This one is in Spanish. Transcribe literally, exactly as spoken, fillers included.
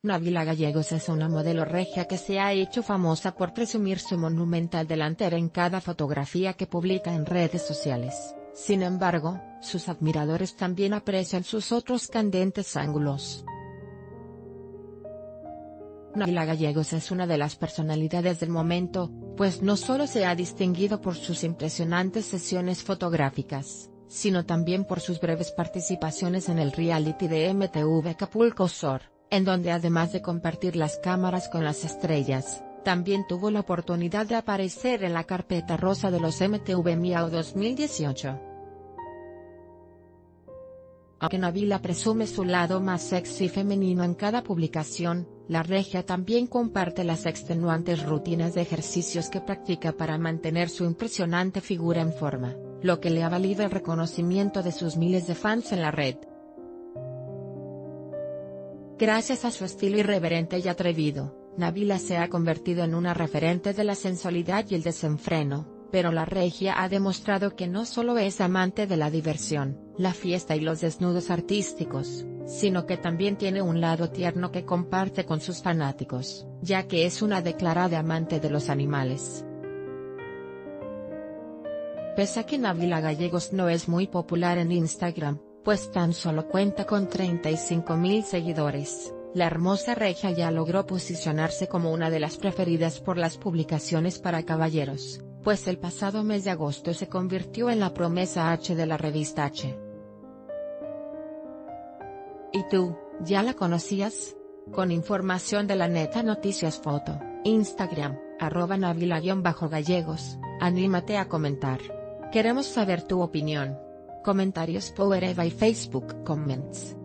Nabila Gallegos es una modelo regia que se ha hecho famosa por presumir su monumental delantera en cada fotografía que publica en redes sociales. Sin embargo, sus admiradores también aprecian sus otros candentes ángulos. Nabila Gallegos es una de las personalidades del momento, pues no solo se ha distinguido por sus impresionantes sesiones fotográficas, sino también por sus breves participaciones en el reality de M T V Acapulco Shore, en donde además de compartir las cámaras con las estrellas, también tuvo la oportunidad de aparecer en la carpeta rosa de los M T V Miau dos mil dieciocho. Aunque Nabila presume su lado más sexy y femenino en cada publicación, la regia también comparte las extenuantes rutinas de ejercicios que practica para mantener su impresionante figura en forma, lo que le ha valido el reconocimiento de sus miles de fans en la red. Gracias a su estilo irreverente y atrevido, Nabila se ha convertido en una referente de la sensualidad y el desenfreno, pero la regia ha demostrado que no solo es amante de la diversión, la fiesta y los desnudos artísticos, sino que también tiene un lado tierno que comparte con sus fanáticos, ya que es una declarada amante de los animales. Pese a que Nabila Gallegos no es muy popular en Instagram, pues tan solo cuenta con treinta y cinco mil seguidores, la hermosa regia ya logró posicionarse como una de las preferidas por las publicaciones para caballeros, pues el pasado mes de agosto se convirtió en la promesa H de la revista H. ¿Y tú, ya la conocías? Con información de La Neta Noticias Foto, Instagram, arroba Nabila-Gallegos, anímate a comentar. Queremos saber tu opinión. Comentarios por Eva y Facebook Comments.